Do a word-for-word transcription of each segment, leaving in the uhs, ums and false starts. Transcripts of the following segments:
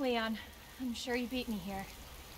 Leon. I'm sure you beat me here.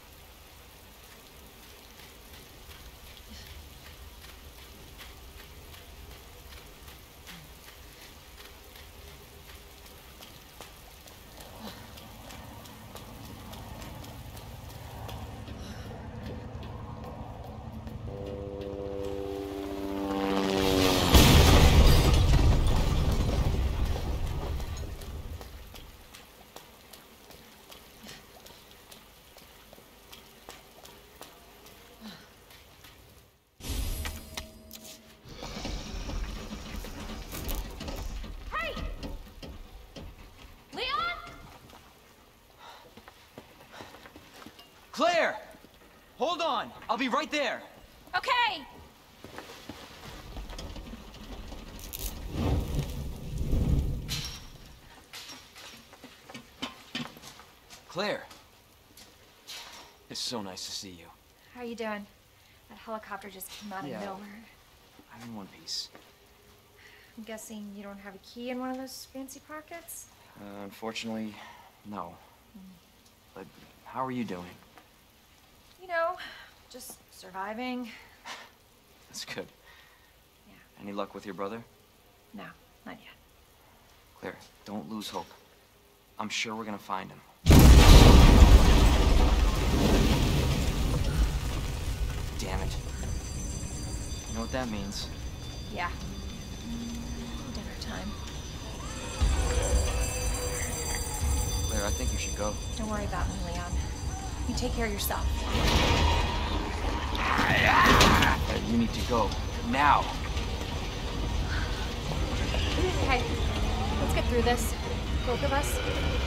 Claire! Hold on! I'll be right there! Okay! Claire! It's so nice to see you. How are you doing? That helicopter just came out of Yeah. nowhere. I'm in one piece. I'm guessing you don't have a key in one of those fancy pockets? Uh, unfortunately, no. Mm. But how are you doing? You know, just surviving. That's good. Yeah. Any luck with your brother? No, not yet. Claire, don't lose hope. I'm sure we're gonna find him. Damn it. You know what that means? Yeah. Dinner time. Claire, I think you should go. Don't worry about me, Leon. You take care of yourself. Claire, you need to go. Now! Okay, let's get through this. Both of us.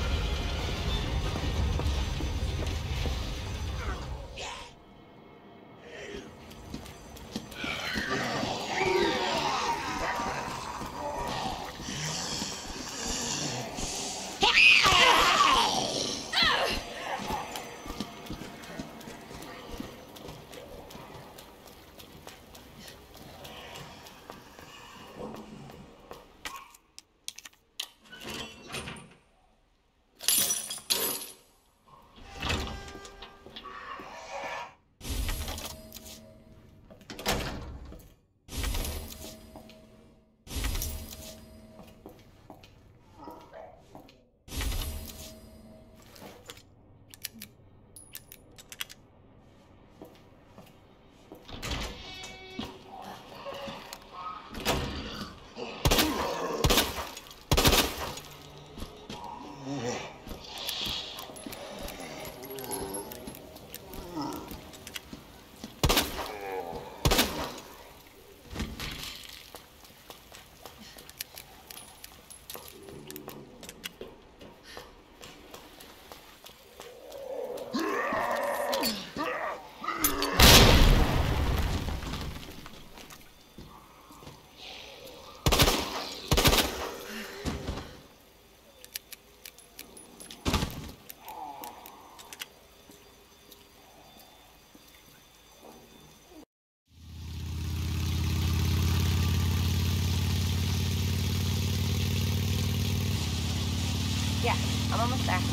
Yeah, I'm almost there.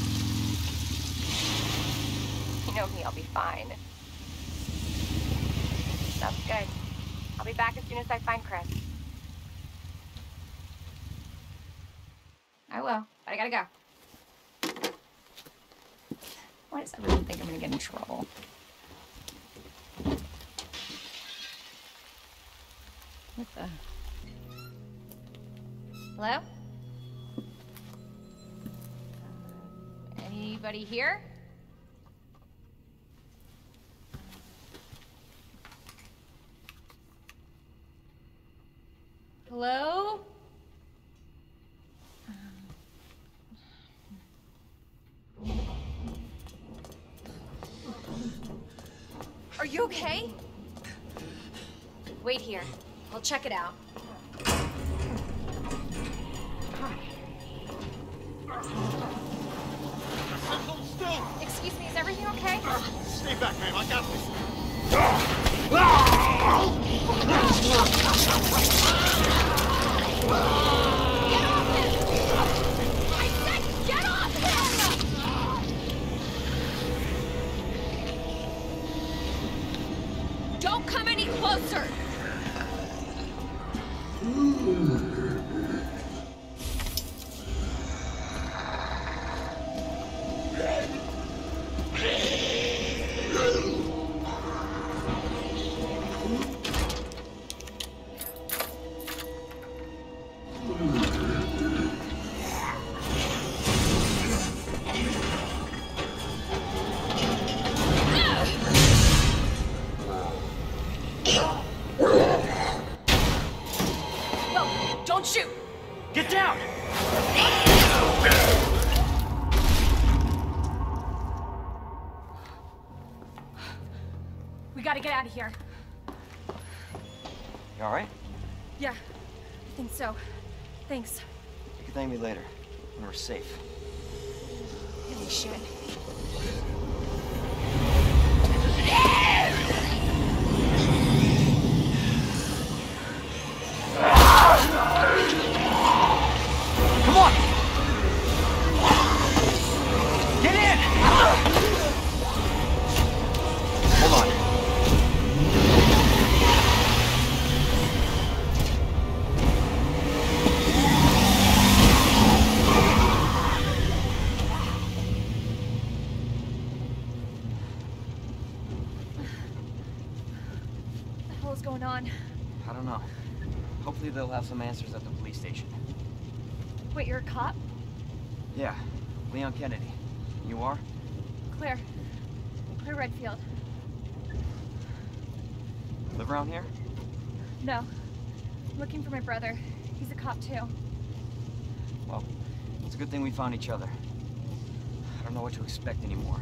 You know me, I'll be fine. Sounds good. I'll be back as soon as I find Chris. I will, but I gotta go. Why does everyone think I'm gonna get in trouble? What the? Hello? Anybody here? Hello? Are you okay? Wait here. I'll check it out. Hold still! Excuse me, is everything okay? Stay back, ma'am. I got this. Get off him! I said get off him! No, don't shoot! Get down! We gotta get out of here. You alright? Yeah, I think so. Thanks. You can thank me later, when we're safe. Holy shit. Come on! Get in! Hold on. What the hell is going on? I don't know. Hopefully they'll have some answers at the police station. Wait, you're a cop? Yeah, Leon Kennedy. You are? Claire. Claire Redfield. Live around here? No. I'm looking for my brother. He's a cop too. Well, it's a good thing we found each other. I don't know what to expect anymore.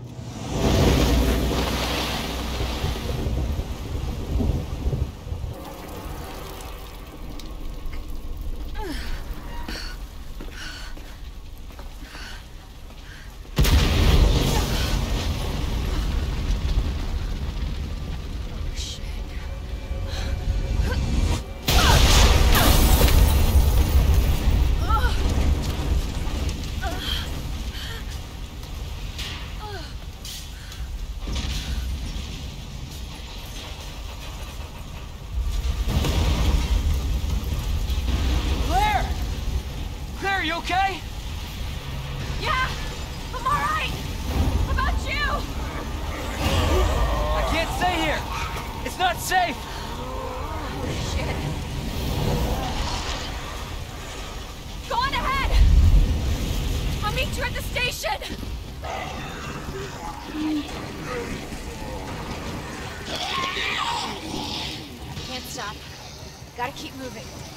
Are you okay? Yeah! I'm alright! How about you? I can't stay here! It's not safe! Shit. Go on ahead! I'll meet you at the station! Can't stop. Gotta keep moving.